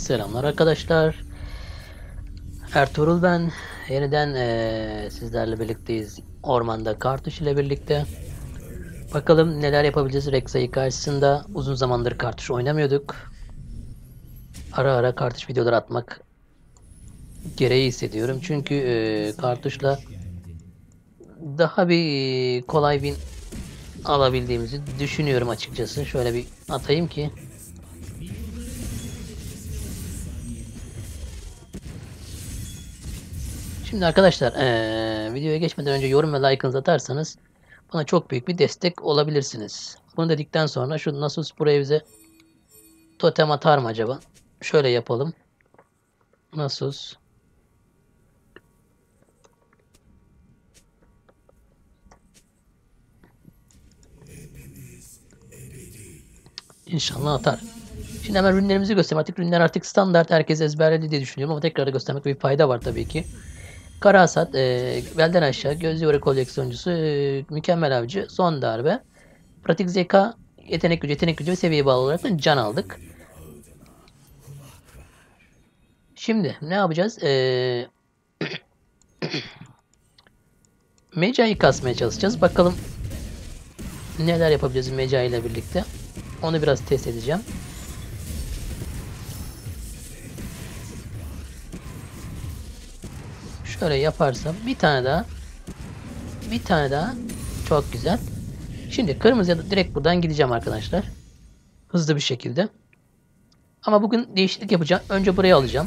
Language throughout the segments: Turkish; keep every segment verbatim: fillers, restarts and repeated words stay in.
Selamlar arkadaşlar. Ertuğrul ben. Yeniden eee, sizlerle birlikteyiz. Ormanda Kartuş ile birlikte. Bakalım neler yapabileceğiz Rek'Sai karşısında. Uzun zamandır Kartuş oynamıyorduk. Ara ara Kartuş videoları atmak gereği hissediyorum. Çünkü eee Kartuş'la daha bir kolay win alabildiğimizi düşünüyorum açıkçası. Şöyle bir atayım ki. Şimdi arkadaşlar eee, videoya geçmeden önce yorum ve like'ınızı atarsanız bana çok büyük bir destek olabilirsiniz. Bunu dedikten sonra şu Nasus buraya bize totem atar mı acaba? Şöyle yapalım. Nasus. İnşallah atar. Şimdi hemen ürünlerimizi göstereyim. Artık ürünler artık standart. Herkes ezberledi diye düşünüyorum ama tekrar da göstermek bir fayda var tabii ki. Kara Hasat, e, belden aşağı, göz yore koleksiyoncusu, e, mükemmel avcı, son darbe, pratik zeka, yetenek gücü, yetenek gücü ve seviyeye bağlı olarak da can aldık. Şimdi ne yapacağız? Ee, Meca'yı kasmaya çalışacağız. Bakalım neler yapabiliriz Meca ile birlikte. Onu biraz test edeceğim. Şöyle yaparsam bir tane daha. Bir tane daha. Çok güzel. Şimdi kırmızıya direkt buradan gideceğim arkadaşlar. Hızlı bir şekilde. Ama bugün değişiklik yapacağım. Önce burayı alacağım.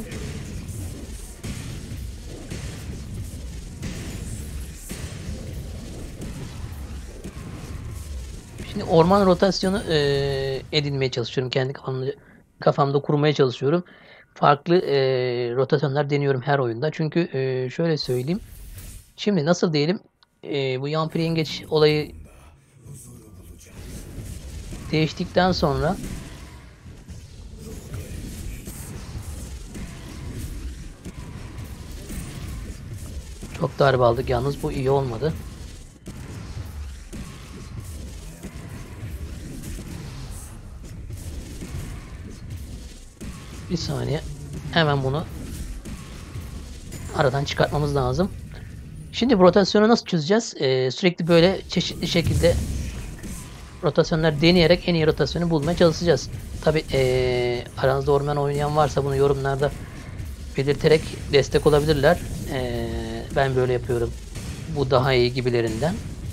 Şimdi orman rotasyonu e, edinmeye çalışıyorum. Kendi kafamda, kafamda kurmaya çalışıyorum. Farklı e, rotasyonlar deniyorum her oyunda. Çünkü e, şöyle söyleyeyim. Şimdi nasıl diyelim e, bu Yampiri Yengeç olayı değiştikten sonra çok darbe aldık. Yalnız bu iyi olmadı. Bir saniye. Hemen bunu aradan çıkartmamız lazım. Şimdi bu rotasyonu nasıl çözeceğiz? Ee, sürekli böyle çeşitli şekilde rotasyonlar deneyerek en iyi rotasyonu bulmaya çalışacağız. Tabi ee, aranızda orman oynayan varsa bunu yorumlarda belirterek destek olabilirler. Ee, ben böyle yapıyorum. Bu daha iyi gibilerinden.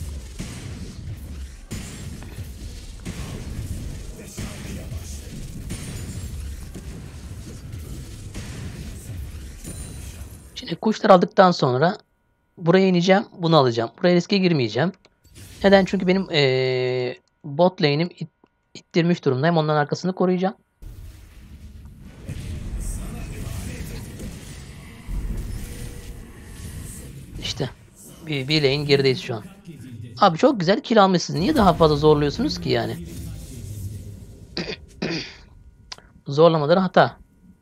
Şimdi kuşlar aldıktan sonra buraya ineceğim. Bunu alacağım. Buraya riske girmeyeceğim. Neden? Çünkü benim ee, bot lane'im it, ittirmiş durumdayım. Onların arkasını koruyacağım. İşte bir, bir lane gerideyiz şu an. Abi çok güzel kill almışsınız. Niye daha fazla zorluyorsunuz ki yani? Zorlamaları hata.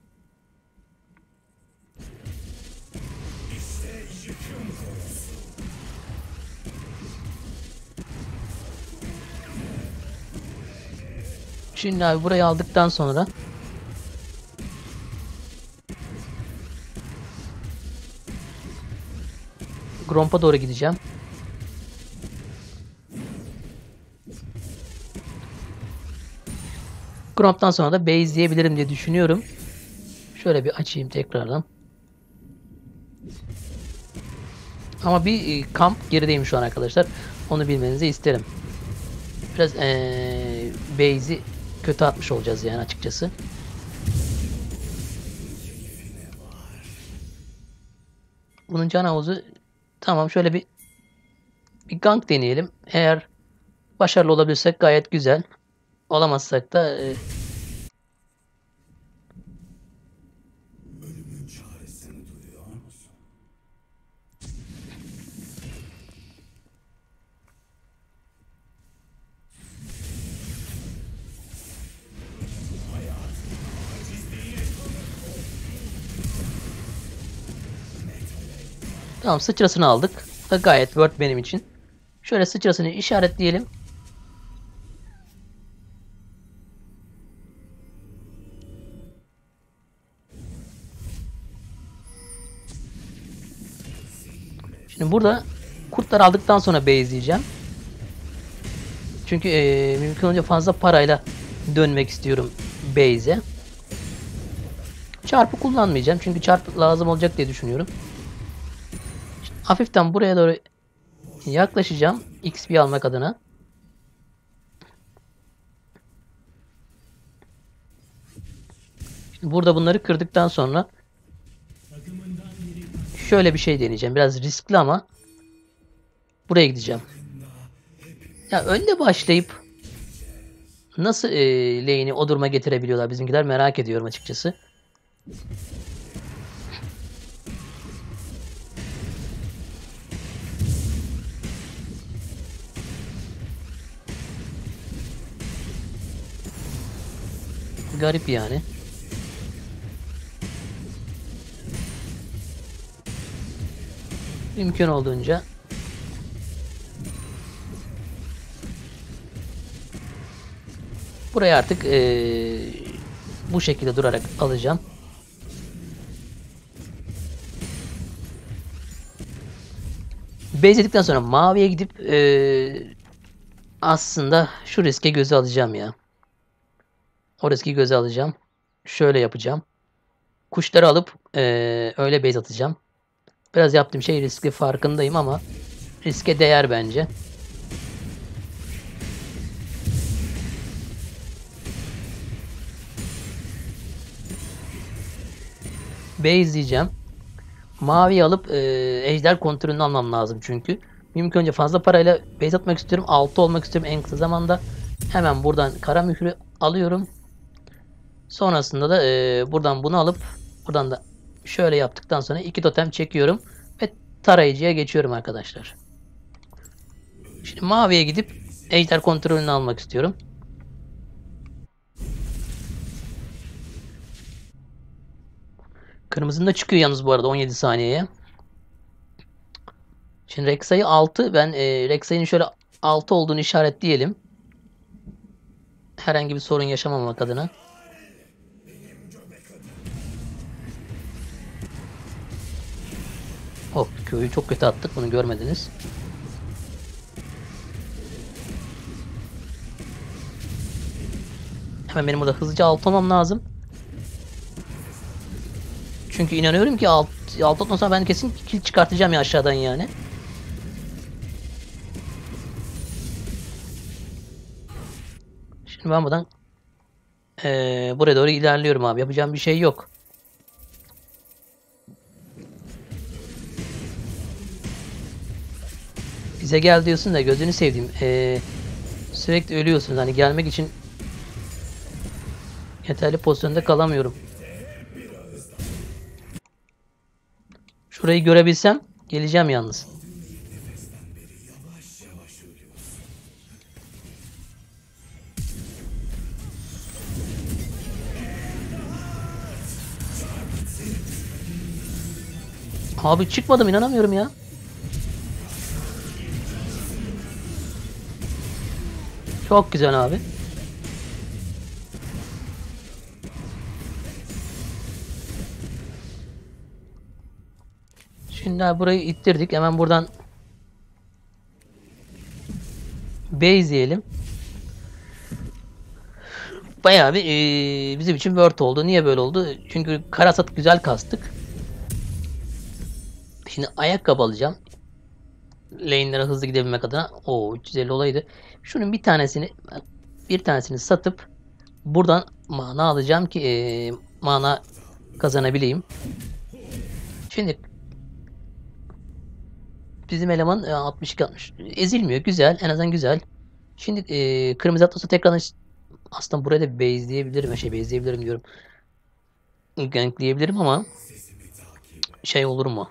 Şimdi abi burayı aldıktan sonra Gromp'a doğru gideceğim. Gromp'tan sonra da base diyebilirim diye düşünüyorum. Şöyle bir açayım tekrardan. Ama bir e, kamp gerideyim şu an arkadaşlar. Onu bilmenizi isterim. Biraz ee, base'i kötü atmış olacağız yani açıkçası. Bunun can havuzu tamam, şöyle bir bir gank deneyelim. Eğer başarılı olabilirsek gayet güzel. Olamazsak da e, tamam, sıçrasını aldık. Da gayet worth benim için. Şöyle sıçrasını işaretleyelim. Şimdi burada kurtlar aldıktan sonra base'leyeceğim. Çünkü e, mümkün olunca fazla parayla dönmek istiyorum base'e. Çarpı kullanmayacağım. Çünkü çarpı lazım olacak diye düşünüyorum. Şimdi hafiften buraya doğru yaklaşacağım. X P almak adına. Şimdi burada bunları kırdıktan sonra şöyle bir şey deneyeceğim. Biraz riskli ama buraya gideceğim. Ya önde başlayıp nasıl e, lane'i o duruma getirebiliyorlar bizimkiler, merak ediyorum açıkçası. Garip yani. Mümkün olduğunca burayı artık ee, bu şekilde durarak alacağım. Bezledikten sonra maviye gidip ee, aslında şu riske göze alacağım ya. O riski göze alacağım. Şöyle yapacağım. Kuşları alıp ee, öyle base atacağım. Biraz yaptığım şey riskli, farkındayım ama riske değer bence. Base diyeceğim. Mavi alıp e, ejder kontrolünü almam lazım çünkü. Mümkün önce fazla parayla base atmak istiyorum. altı olmak istiyorum en kısa zamanda. Hemen buradan kara mührü alıyorum. Sonrasında da e, buradan bunu alıp buradan da şöyle yaptıktan sonra iki totem çekiyorum. Ve tarayıcıya geçiyorum arkadaşlar. Şimdi maviye gidip ejder kontrolünü almak istiyorum. Kırmızının da çıkıyor yalnız bu arada on yedi saniyeye. Şimdi Rek'Sai altı. Ben e, Rek'Sai'nin şöyle altı olduğunu işaretleyelim. Herhangi bir sorun yaşamamak adına. Hop, köyü çok kötü attık, bunu görmediniz. Hemen benim burada hızlıca alt olmam lazım. Çünkü inanıyorum ki alt, alt atmasam ben kesin kill çıkartacağım ya aşağıdan yani. Şimdi ben buradan ee, buraya doğru ilerliyorum abi. Yapacağım bir şey yok. Bize gel diyorsun da gözünü sevdiğim. Ee, sürekli ölüyorsunuz. Hani gelmek için yeterli pozisyonda kalamıyorum. Şurayı görebilsem geleceğim yalnız. Abi çıkmadım, inanamıyorum ya. Çok güzel abi. Şimdi burayı ittirdik. Hemen buradan base diyelim. Bayağı bir ee, bizim için word oldu. Niye böyle oldu? Çünkü karasat güzel kastık. Şimdi ayakkabı alacağım. Lane'lere hızlı gidebilmek adına. O üç yüz elli olaydı. Şunun bir tanesini bir tanesini satıp buradan mana alacağım ki ee, mana kazanabileyim. Şimdi bizim eleman e, altmış iki altmış. Ezilmiyor. Güzel. En azından güzel. Şimdi e, kırmızı atlasa tekrar aslında buraya da base diyebilirim. Şey base diyebilirim diyorum. Gank diyebilirim ama şey olur mu?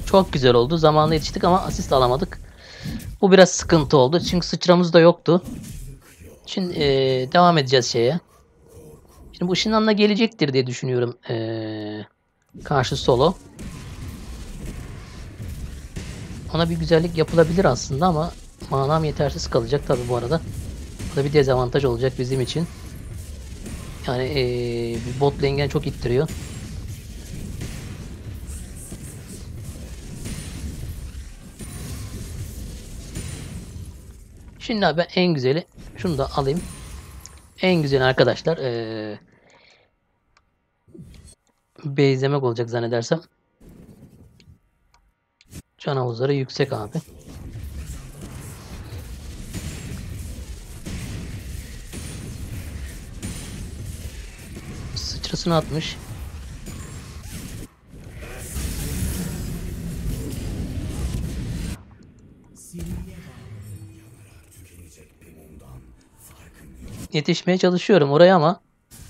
Çok güzel oldu. Zamanında yetiştik ama asist alamadık. Bu biraz sıkıntı oldu. Çünkü sıçramız da yoktu. Şimdi ee, devam edeceğiz şeye. Şimdi bu ışınlanma gelecektir diye düşünüyorum. Ee, karşı solo. Ona bir güzellik yapılabilir aslında ama manam yetersiz kalacak tabi bu arada. Bu da bir dezavantaj olacak bizim için. Yani ee, bot lane'den çok ittiriyor. Şimdi abi ben en güzeli şunu da alayım. En güzeli arkadaşlar ee, base'lemek olacak zannedersem. Can havuzları yüksek abi. Sıçrasını atmış. Yetişmeye çalışıyorum oraya ama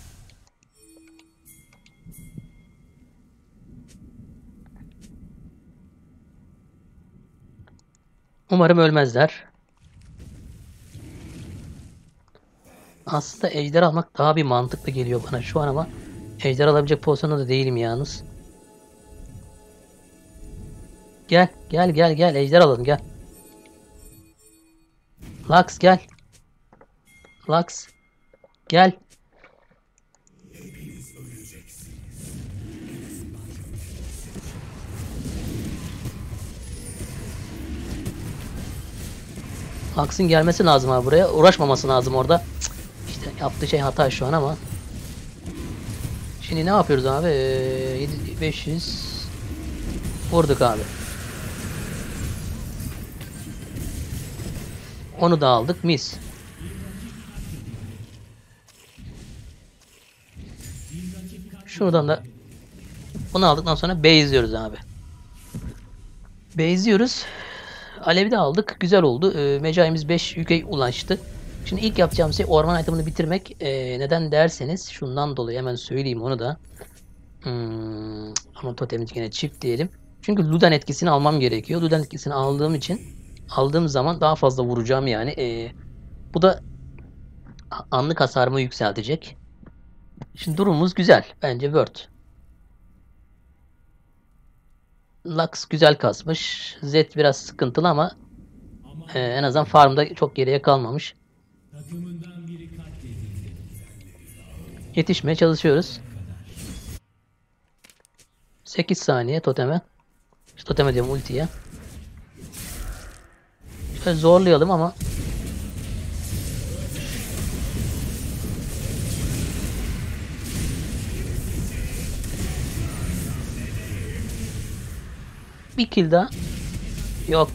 umarım ölmezler. Aslında ejder almak daha bir mantıklı geliyor bana şu an ama ejder alabilecek pozisyonda da değilim yalnız. Gel gel gel gel ejder alalım gel. Lux gel. Lux gel. Lux'ın gelmesi lazım abi buraya. Uğraşmaması lazım orada. Cık, İşte yaptığı şey hata şu an ama. Şimdi ne yapıyoruz abi? Ee, beş yüz vurduk abi. Onu da aldık. Mis. Şuradan da bunu aldıktan sonra base'liyoruz abi. Base'liyoruz. Alev'i de aldık. Güzel oldu. E, mecaimiz beş yüke ulaştı. Şimdi ilk yapacağım şey orman itemini bitirmek. E, neden derseniz şundan dolayı hemen söyleyeyim onu da. Hmm, ama totemimiz yine çift diyelim. Çünkü Ludan etkisini almam gerekiyor. Ludan etkisini aldığım için aldığım zaman daha fazla vuracağım yani. E, bu da anlık hasarımı yükseltecek. Şimdi durumumuz güzel. Bence Word. Lux güzel kasmış. Zed biraz sıkıntılı ama e, en azından farmda çok geriye kalmamış. Yetişmeye çalışıyoruz. sekiz saniye toteme. İşte toteme diyorum ultiye. Şöyle zorlayalım ama bir kill daha. Yok.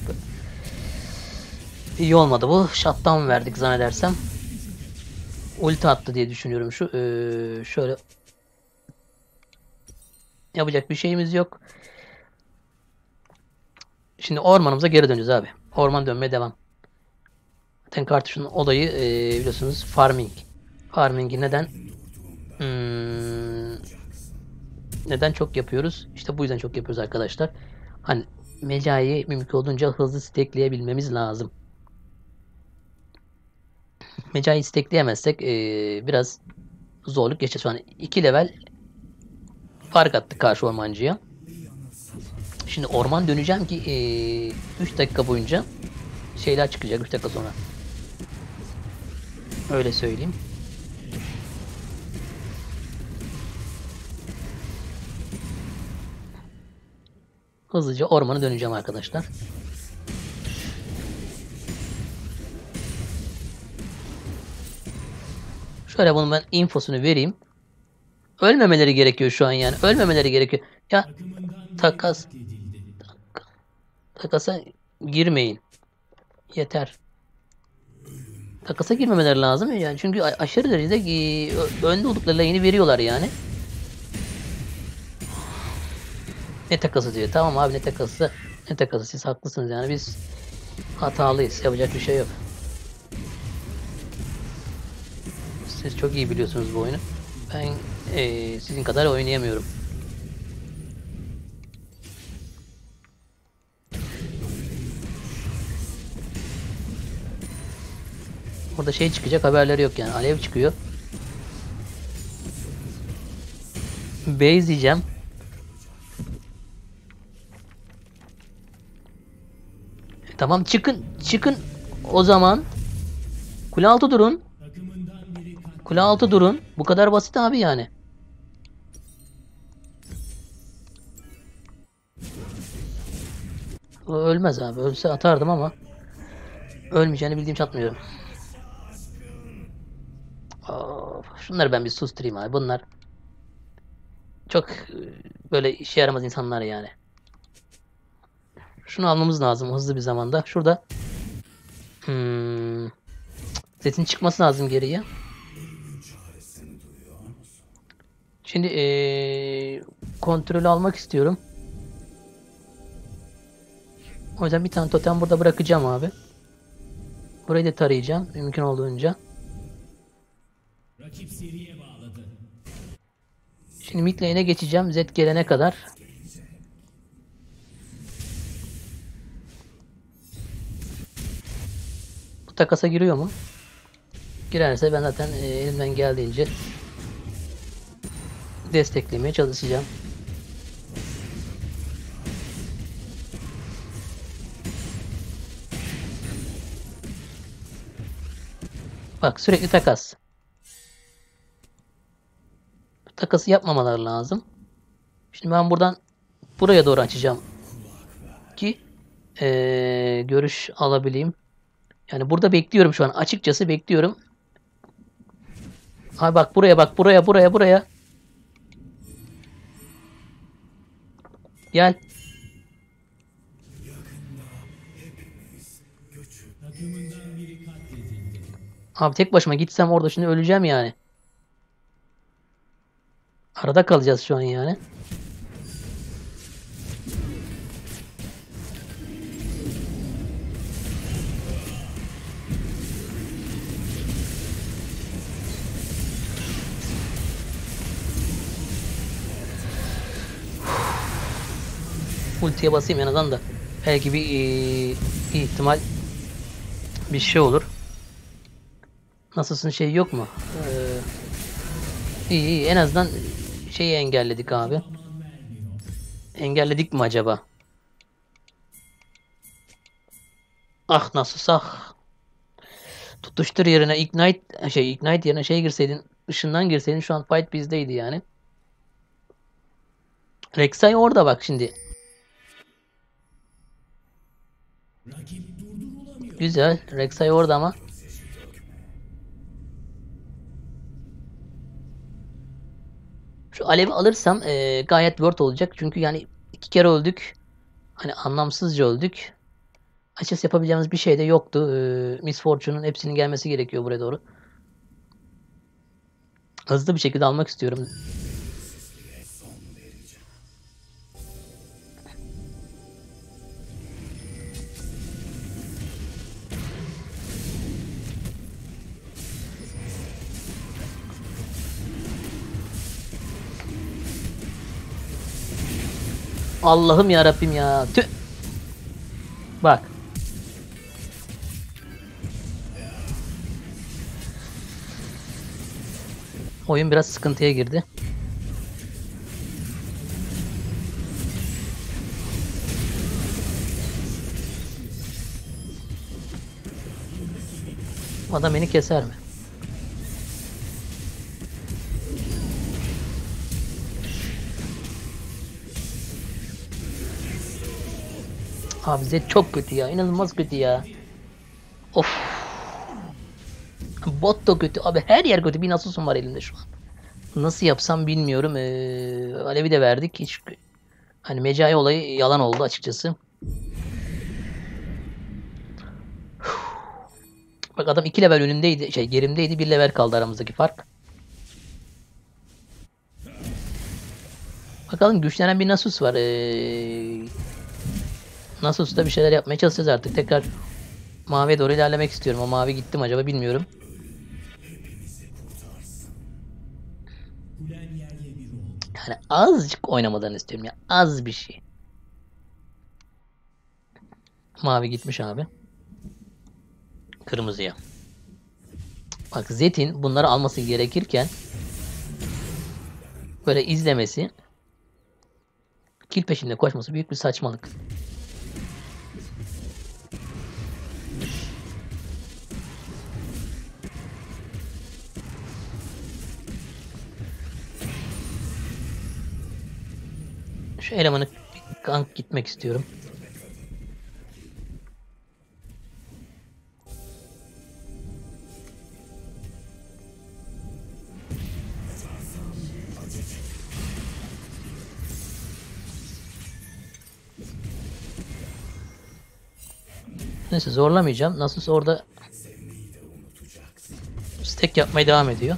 İyi olmadı bu. Shutdown verdik zannedersem. Ulti attı diye düşünüyorum şu. Ee, şöyle. Yapacak bir şeyimiz yok. Şimdi ormanımıza geri döneceğiz abi. Orman dönmeye devam. Zaten kartuşun olayı e, biliyorsunuz farming. Farming'i neden? Hmm, neden çok yapıyoruz? İşte bu yüzden çok yapıyoruz arkadaşlar. Hani mecayı mümkün olduğunca hızlı stackleyebilmemiz lazım. Mecayı stackleyemezsek ee, biraz zorluk yaşayacağız. Şu an iki level fark attık karşı ormancıya. Şimdi orman döneceğim ki üç dakika boyunca şeyler çıkacak üç dakika sonra. Öyle söyleyeyim. Hızlıca ormana döneceğim arkadaşlar. Şöyle bunun ben infosunu vereyim. Ölmemeleri gerekiyor şu an yani. Ölmemeleri gerekiyor. Ya takas takasa girmeyin. Yeter. Takasa girmemeleri lazım yani. Çünkü aşırı derecede önde oldukları lane'i veriyorlar yani. Ne takası diyor. Tamam abi ne takası. Ne takası siz haklısınız yani biz hatalıyız. Yapacak bir şey yok. Siz çok iyi biliyorsunuz bu oyunu. Ben ee, sizin kadar oynayamıyorum. Burada şey çıkacak haberleri yok yani. Alev çıkıyor. Base diyeceğim. E, tamam çıkın. Çıkın. O zaman. Kule altı durun. Kule altı durun. Bu kadar basit abi yani. O ölmez abi. Ölse atardım ama ölmeyeceğini bildiğim çatmıyorum. Of, şunları ben bir susturayım abi. Bunlar çok e, böyle işe yaramaz insanlar yani. Şunu almamız lazım hızlı bir zamanda. Şurada hmm, setin çıkması lazım geriye. Şimdi ee, kontrolü almak istiyorum. O yüzden bir tane totem burada bırakacağım abi. Burayı da tarayacağım mümkün olduğunca. Şimdi mid lane'e geçeceğim Zed gelene kadar. Bu takasa giriyor mu? Girerse ben zaten e, elimden geldiğince desteklemeye çalışacağım. Bak sürekli takas. Takası yapmamaları lazım. Şimdi ben buradan buraya doğru açacağım ki ee, görüş alabileyim. Yani burada bekliyorum şu an. Açıkçası bekliyorum. Abi bak buraya bak buraya buraya buraya. Gel. Abi tek başıma gitsem orada şimdi öleceğim yani. Arada kalacağız şu an yani. Ultiye basayım en azından da. Belki bir, ee, bir ihtimal bir şey olur. Nasılsın şey yok mu? Ee, iyi iyi en azından şeyi engelledik abi. Engelledik mi acaba? Ah nasıl ah. Tutuştur yerine ignite şey ignite yerine şey girseydin ışından girseydin şu an fight bizdeydi yani. Rek'Sai orada bak şimdi. Güzel. Rek'Sai orada ama. Şu alevi alırsam e, gayet worth olacak. Çünkü yani iki kere öldük. Hani anlamsızca öldük. Açıkçası yapabileceğimiz bir şey de yoktu. E, Miss Fortune'un hepsinin gelmesi gerekiyor buraya doğru. Hızlı bir şekilde almak istiyorum. Allah'ım ya Rabbim ya. Tüh. Bak. Oyun biraz sıkıntıya girdi. Adam beni keser mi? Abi Zed çok kötü ya. İnanılmaz kötü ya. Of. Bot da kötü. Abi her yer kötü. Bir Nasus'um var elimde şu an. Nasıl yapsam bilmiyorum. Ee, Alevi de verdik. Hiç hani Mecai olayı yalan oldu açıkçası. Bak adam iki level önümdeydi. Şey gerimdeydi. Bir level kaldı aramızdaki fark. Bakalım güçlenen bir Nasus var. Ee, Nasus'ta bir şeyler yapmaya çalışacağız artık. Tekrar maviye doğru ilerlemek istiyorum. O mavi gitti mi acaba bilmiyorum. Yani azıcık oynamadan istiyorum ya. Az bir şey. Mavi gitmiş abi. Kırmızıya. Bak Zed'in bunları alması gerekirken böyle izlemesi, kill peşinde koşması büyük bir saçmalık. Şu elemanı gank gitmek istiyorum. Neyse zorlamayacağım. Nasılsa orada stack yapmaya devam ediyor.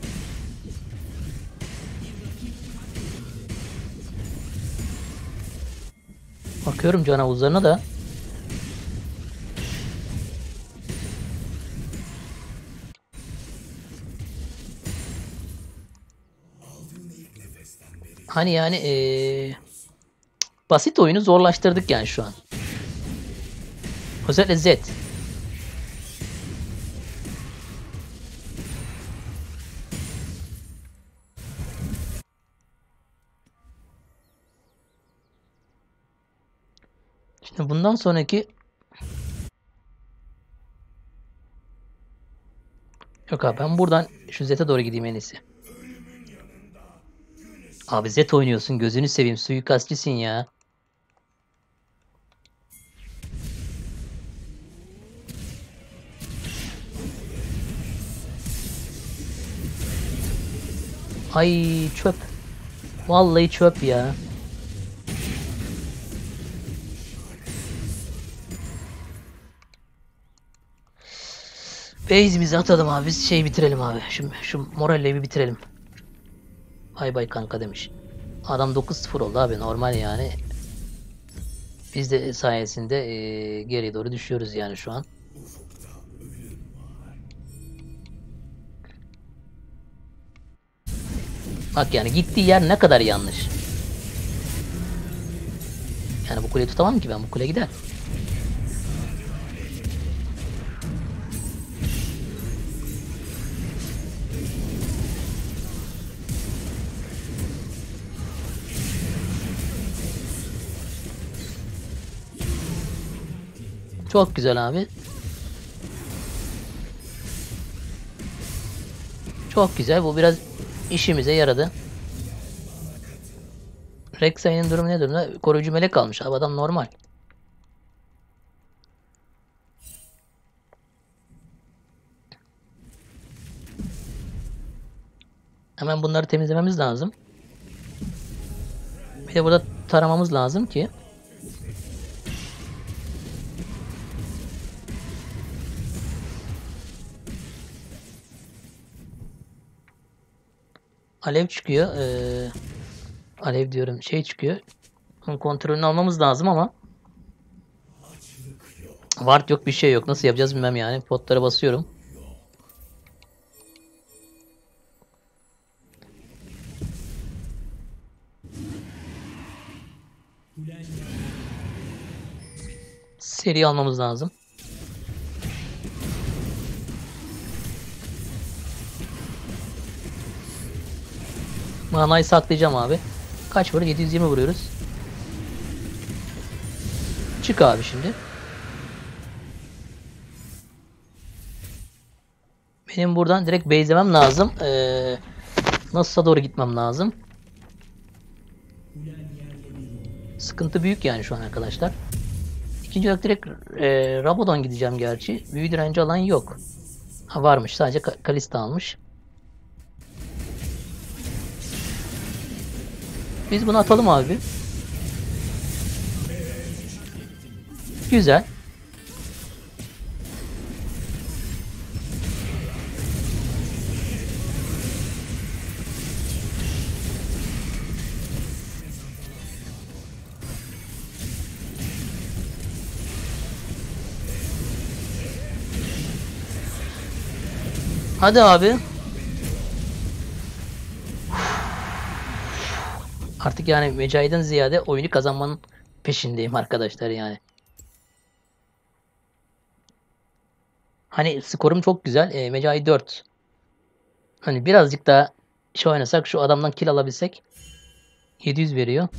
Bakıyorum canavuzlarına da. Hani yani ee, basit oyunu zorlaştırdık yani şu an. Özellikle Z. Şimdi bundan sonraki yok abi, ben buradan şu Z'e doğru gideyim en iyisi. Abi Z oynuyorsun, gözünü seveyim, suikastçısın ya. Ay çöp. Vallahi çöp ya. Base'imizi atalım abi. Biz şey bitirelim abi. Şu, şu moralle bir bitirelim. Bay bay kanka demiş. Adam dokuz sıfır oldu abi. Normal yani. Biz de sayesinde e, geriye doğru düşüyoruz yani şu an. Bak yani gittiği yer ne kadar yanlış. Yani bu kuleyi tutamam ki ben. Bu kule gider. Çok güzel abi. Çok güzel. Bu biraz işimize yaradı. Rek'Sai'nin durumu ne durumda? Koruyucu melek almış. Abi adam normal. Hemen bunları temizlememiz lazım. Bir de burada taramamız lazım ki alev çıkıyor. Ee, alev diyorum, şey çıkıyor. Onun kontrolünü almamız lazım ama ward yok, bir şey yok. Nasıl yapacağız bilmem yani. Potlara basıyorum. Seri almamız lazım. Manayı saklayacağım abi. Kaç vurur? yedi yüz yirmi vuruyoruz. Çık abi şimdi. Benim buradan direkt base'lemem lazım. Ee, Nasılsa doğru gitmem lazım. Sıkıntı büyük yani şu an arkadaşlar. İkinci olarak direkt e, Rabadon gideceğim gerçi. Büyü direnci alan yok. Ha varmış, sadece Kalista almış. Biz bunu atalım abi. Güzel. Hadi abi. Artık yani Mecahit'den ziyade oyunu kazanmanın peşindeyim arkadaşlar yani. Hani skorum çok güzel. E, Mecai dört. Hani birazcık daha şey oynasak, şu adamdan kill alabilsek. yedi yüz veriyor.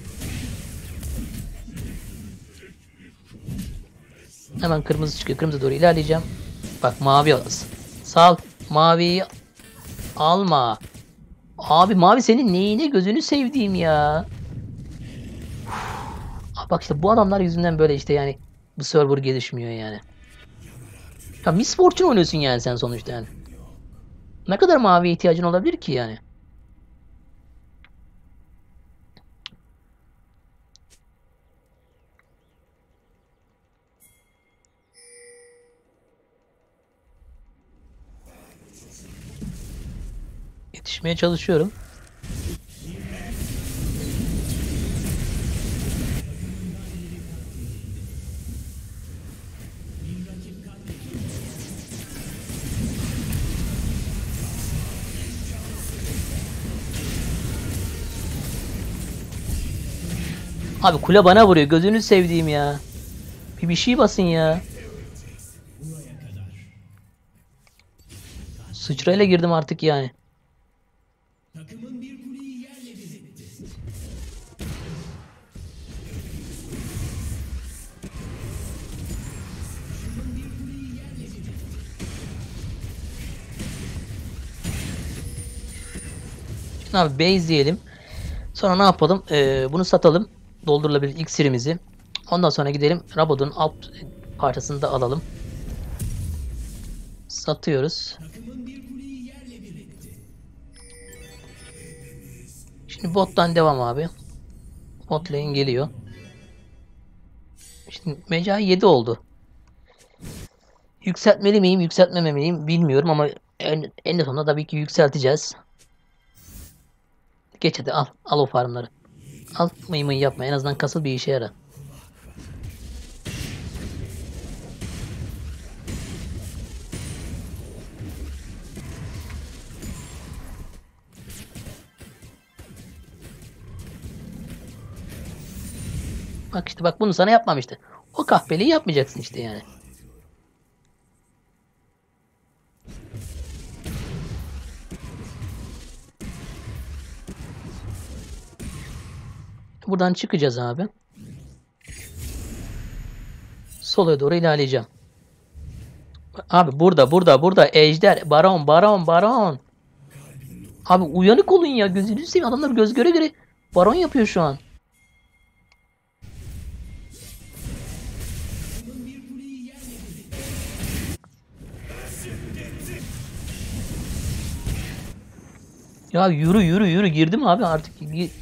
Hemen kırmızı çıkıyor. Kırmızı doğru ilerleyeceğim. Bak mavi alasın. Sal. Maviyi alma. Abi mavi senin neyine, gözünü sevdiğim ya. Uf. Bak işte bu adamlar yüzünden böyle işte yani bu server gelişmiyor yani. Ya Miss Fortune oynuyorsun yani sen sonuçta yani. Ne kadar maviye ihtiyacın olabilir ki yani? Yetişmeye çalışıyorum. Abi kule bana vuruyor. Gözünü sevdiğim ya. Bir bir şey basın ya. Sıçrayla girdim artık yani. Şimdi abi base diyelim. Sonra ne yapalım? Ee, bunu satalım. Doldurulabilir iksirimizi. Ondan sonra gidelim. Rabadon'un alt parçasını da alalım. Satıyoruz. Şimdi bottan devam abi. Bot lane geliyor. Şimdi Mecai yedi oldu. Yükseltmeli miyim, yükseltmemeliyim bilmiyorum ama en, en sonunda tabii ki yükselteceğiz. Geç hadi al. Al o farmları. Al mıy mıy yapma. En azından kasıl bir işe yara. Bak işte bak bunu sana yapmamıştı. O kahpeliği yapmayacaksın işte yani. Buradan çıkacağız abi. Sola doğru ilerleyeceğim. Abi burada burada burada ejder. Baron baron baron. Abi uyanık olun ya. Gözünüzü seveyim. Adamlar göz göre göre baron yapıyor şu an. Ya yürü yürü yürü. Girdim abi artık.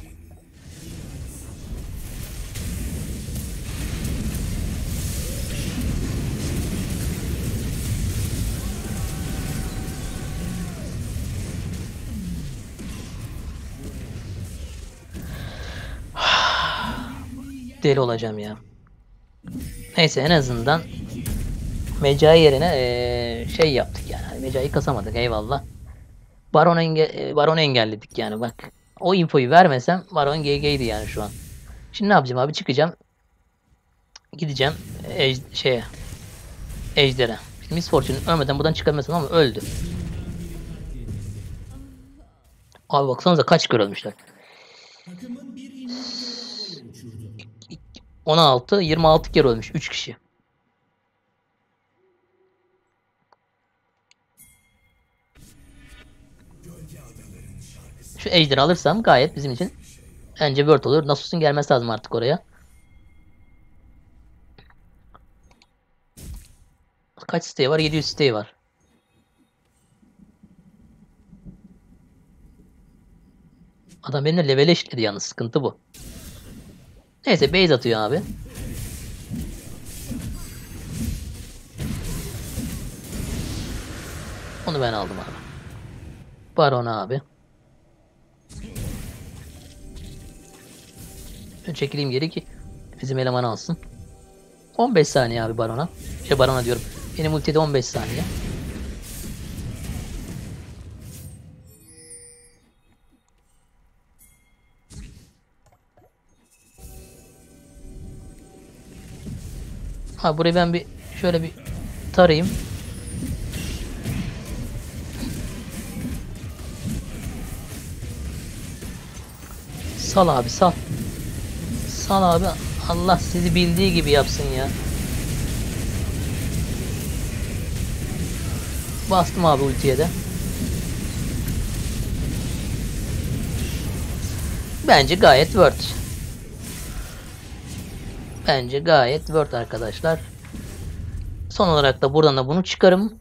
Deli olacağım ya. Neyse en azından Mecai yerine ee, şey yaptık yani. Hani Mecai'yi kasamadık eyvallah. Baron, enge Baron'u engelledik yani bak. O infoyu vermesem Baron G G'ydi yani şu an. Şimdi ne yapacağım abi? Çıkacağım. Gideceğim ej şeye. Ejder'e. Miss Fortune ölmeden buradan çıkamıyorsun ama öldü. Abi baksanıza kaç kör ölmüşler. on altı yirmi altı kere ölmüş. üç kişi. Şu ejderi alırsam gayet bizim için bence word olur. Nasus'un gelmesi lazım artık oraya. Kaç siteye var? yedi yüz siteye var. Adam benimle level eşitledi yalnız. Sıkıntı bu. Neyse base atıyor abi. Onu ben aldım abi. Baron abi. Ben çekileyim geri ki bizim eleman alsın. on beş saniye abi Baron'a. Şey Baron'a diyorum. Benim ultide on beş saniye. Ha burayı ben bir şöyle bir tarayayım. Sal abi sal. Sal abi. Allah sizi bildiği gibi yapsın ya. Bastım abi ultiye de. Bence gayet worth. Bence gayet worth arkadaşlar. Son olarak da buradan da bunu çıkarım.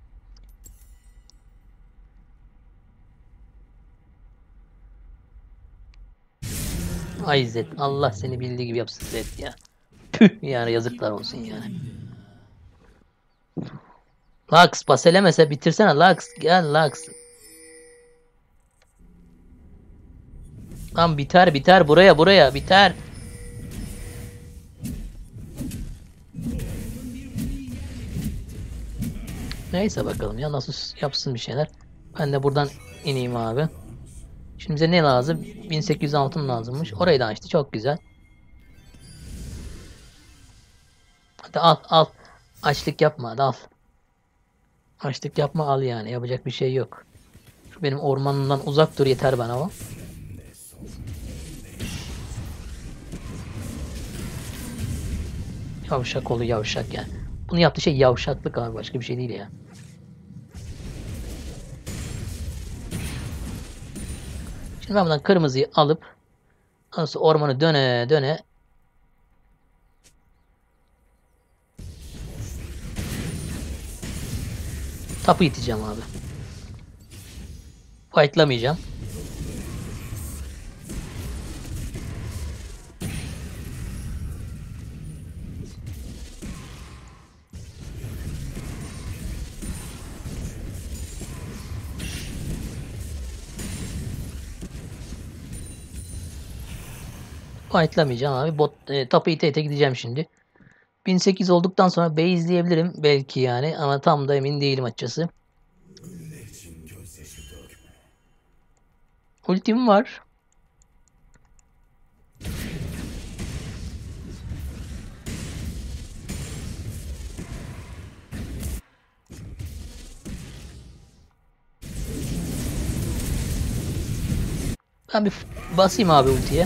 Ay Zed, Allah seni bildiği gibi yapsın Zed ya. Püh yani, yazıklar olsun yani. Lux baselemese bitirsene Lux. Gel Lux. Lan biter biter, buraya buraya biter. Neyse bakalım ya, nasıl yapsın bir şeyler. Ben de buradan ineyim abi. Şimdi bize ne lazım? bin sekiz yüz altın lazımmış. Orayı da açtı, çok güzel. Hadi al al. Açlık yapma, hadi al. Açlık yapma, al yani, yapacak bir şey yok. Şu benim ormanımdan uzak dur yeter bana o. Yavşak olu yavşak yani. Bunu yaptığı şey yavşaklık abi, başka bir şey değil ya. Şimdi ben buradan kırmızıyı alıp nasıl ormanı döne döne tapu iteceğim abi. Fightlamayacağım. Fightlamayacağım abi. Bot, e, tapu ite ite gideceğim şimdi. bin sekiz olduktan sonra base izleyebilirim belki yani, ama tam da emin değilim açıkçası. Ultim var. Ben bir basayım abi ultiye.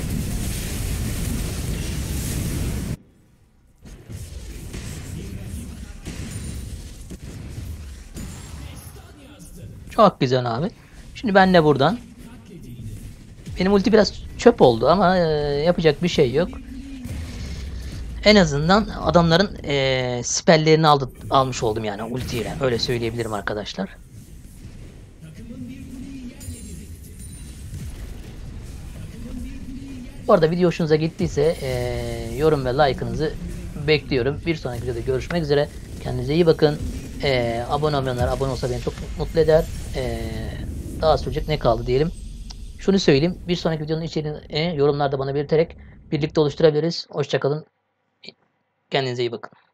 Çok güzel abi. Şimdi ben de buradan. Benim ulti biraz çöp oldu ama e, yapacak bir şey yok. En azından adamların e, spellerini aldı, almış oldum yani ultiyle. Öyle söyleyebilirim arkadaşlar. Bu arada video hoşunuza gittiyse e, yorum ve like'ınızı bekliyorum. Bir sonraki videoda görüşmek üzere. Kendinize iyi bakın. E, abone olmayanlar abone olsa beni çok mutlu eder. E, daha söyleyecek ne kaldı diyelim. Şunu söyleyeyim. Bir sonraki videonun içeriğini yorumlarda bana belirterek birlikte oluşturabiliriz. Hoşçakalın. Kendinize iyi bakın.